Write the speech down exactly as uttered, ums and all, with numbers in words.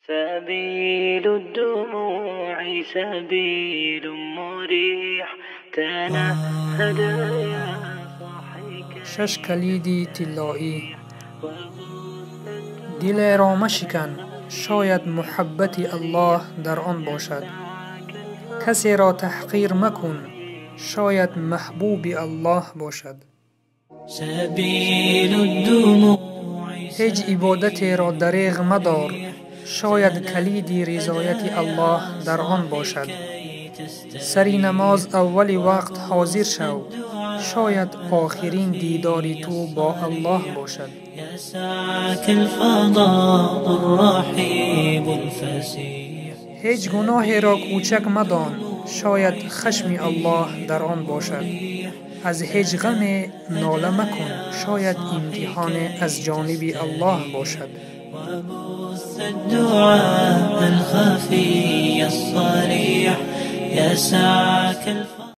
سبيل الدموع سبيل مريح تنهد يا صاحي. شش کلیدی طلایی. دل را مشکن، شاید محبت الله در آن باشد. کسی را تحقیر مکن، شاید محبوب الله باشد. سبیل الدموع هیچ عبادت را دریغ مدار، شاید کلید رضایت الله در آن باشد. سری نماز اول وقت حاضر شو، شاید آخرین دیدار تو با الله باشد. هیچ گناه را کوچک مدان، شاید خشم الله در آن باشد. از هیچ غم ناله مکن، شاید امتحان از جانب الله باشد. وبث الدعاء الخفي الصريح يسعك